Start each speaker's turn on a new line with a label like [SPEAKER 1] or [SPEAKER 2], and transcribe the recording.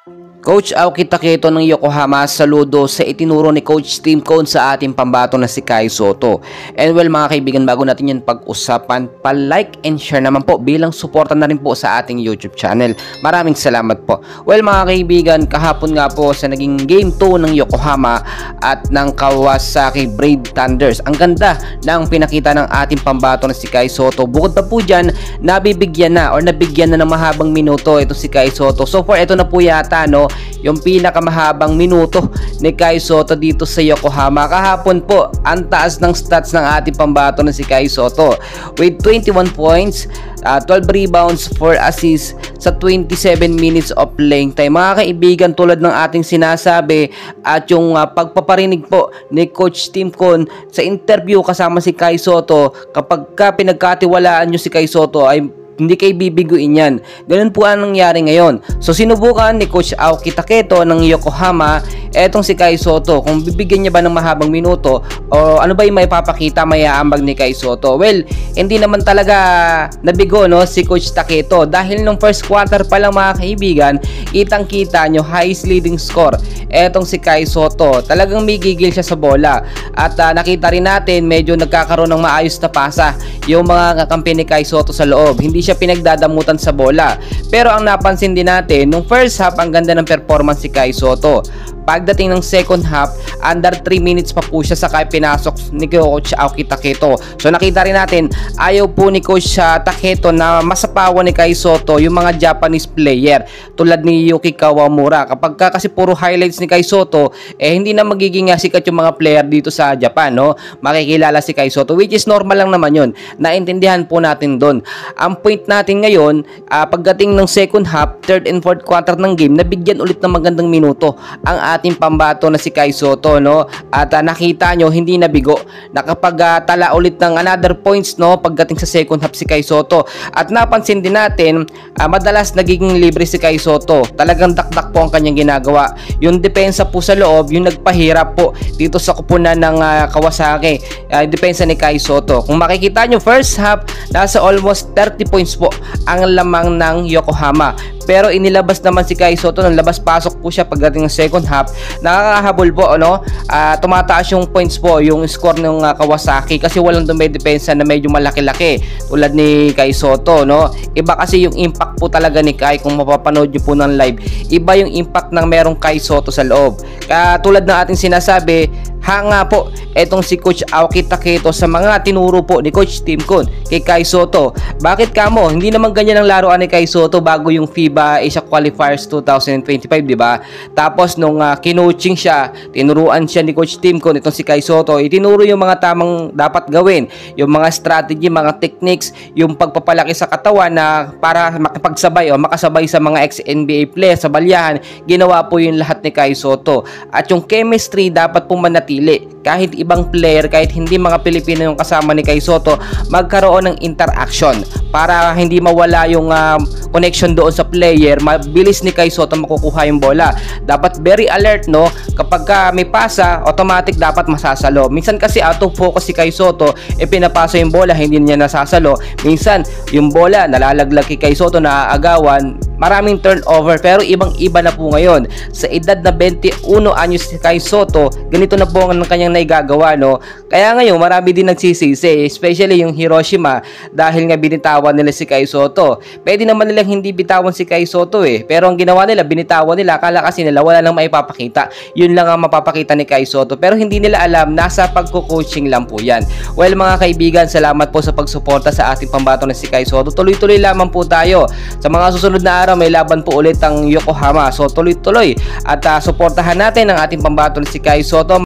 [SPEAKER 1] Coach Aoki Taketo ng Yokohama, saludo sa itinuro ni Coach Tim Cone sa ating pambato na si Kai Sotto. And well mga kaibigan, bago natin yan pag-usapan, pa-like and share naman po bilang suporta na rin po sa ating YouTube channel. Maraming salamat po. Well mga kaibigan, kahapon nga po sa naging Game 2 ng Yokohama at ng Kawasaki Brave Thunders, ang ganda ng pinakita ng ating pambato na si Kai Sotto. Bukod pa po dyan, nabigyan na ng mahabang minuto ito si Kai Sotto. So far, ito na po yata yung pinakamahabang minuto ni Kai Sotto dito sa Yokohama. Kahapon po, ang taas ng stats ng ating pambato na si Kai Sotto with 21 points, 12 rebounds, 4 assists sa 27 minutes of playing time. Mga kaibigan, tulad ng ating sinasabi at yung pagpaparinig po ni Coach Tim Cone sa interview kasama si Kai Sotto, kapag pinagkatiwalaan nyo si Kai Sotto ay hindi kayo bibiguin yan. Ganun po ang nangyari ngayon. So sinubukan ni Coach Aoki Taketo ng Yokohama etong si Kai Sotto kung bibigyan niya ba ng mahabang minuto o ano ba yung maipapakita, mayaambag ni Kai Sotto. Well, hindi naman talaga nabigo si Coach Taketo dahil nung first quarter pa lang mga kaibigan, kitang-kita nyo highest leading score etong si Kai Sotto. Talagang may gigil siya sa bola at nakita rin natin medyo nagkakaroon ng maayos na pasa yung mga kakampi ni Kai Sotto sa loob. Hindi siya pinagdadamutan sa bola. Pero ang napansin din natin, nung first half, ang ganda ng performance si Kai Sotto. Pagdating ng second half, under 3 minutes pa po siya saka pinasok ni Coach Aoki Taketo. So nakita rin natin, ayaw po ni Coach Taketo na masapawan ni Kai Sotto yung mga Japanese player tulad ni Yuki Kawamura. Kapag kasi puro highlights ni Kai Sotto, hindi na magiging sikat yung mga player dito sa Japan, makikilala si Kai Sotto, which is normal lang naman yun. Naintindihan po natin doon. Ang point natin ngayon, pagdating ng second half, third and fourth quarter ng game, nabigyan ulit ng magandang minuto ang ating pambato na si Kai Sotto, at nakita nyo hindi nabigo, nakapagtala ulit ng another points pagdating sa second half si Kai Sotto. At napansin din natin, madalas nagiging libre si Kai Sotto. Talagang dakdak po ang kanyang ginagawa. Yung depensa po sa loob, yung nagpahirap po dito sa kupunan ng Kawasaki, depensa ni Kai Sotto. Kung makikita nyo, first half nasa almost 30 points po ang lamang ng Yokohama. Pero inilabas naman si Kai Sotto, nang labas-pasok po siya pagdating ng second half. Nakakahabol po, tumataas yung points po, yung score ng Kawasaki kasi walang dumedepensa na medyo malaki-laki tulad ni Kai Sotto, Iba kasi yung impact po talaga ni Kai kung mapapanood nyo po ng live. Iba yung impact ng merong Kai Sotto sa loob. Kaya tulad ng ating sinasabi, hanga po etong si Coach Aoki Taketo sa mga tinuro po ni Coach Tim Cone kay Kai Sotto. Bakit kamo? Hindi naman ganyan ang laruan ni Kai Sotto bago yung FIBA Asia Qualifiers 2025, di ba? Tapos nung kinoaching siya, tinuruan siya ni Coach Tim Cone itong si Kai Sotto, itinuro yung mga tamang dapat gawin, yung mga strategy, mga techniques, yung pagpapalaki sa katawan na para makipagsabay o makasabay sa mga ex-NBA players sa balyahan. Ginawa po yung lahat ni Kai Sotto. At yung chemistry dapat po manatili. Kahit ibang player, kahit hindi mga Pilipino yung kasama ni Kai Sotto, magkaroon ng interaction para hindi mawala yung connection doon sa player. Mabilis ni Kai Sotto makukuha yung bola. Dapat very alert, kapag may pasa, automatic dapat masasalo. Minsan kasi out of focus si Kai Sotto, pinapasa yung bola, hindi niya nasasalo. Minsan yung bola nalalaglag kay Kai Sotto, naaagawan, maraming turnover. Pero ibang-iba na po ngayon. Sa edad na 21 anyos si Kai Sotto, ganito na po ang kanyang naigagawa, Kaya ngayon marami din nagsisisi, especially yung Hiroshima, dahil nga binitawan nila si Kai Sotto. Pwede naman nilang hindi bitawan si Kai Sotto pero ang ginawa nila, binitawan nila. Akala kasi nila wala nang maipapakita. Yun lang ang mapapakita ni Kai Sotto, pero hindi nila alam, nasa pagko-coaching lang po yan. Well mga kaibigan, salamat po sa pagsuporta sa ating pambato na si Kai Sotto. Tuloy-tuloy lamang po tayo. Sa mga susunod na araw, may laban po ulit ang Yokohama. So tuloy-tuloy at suportahan natin ang ating pambato na si Kai Sotto.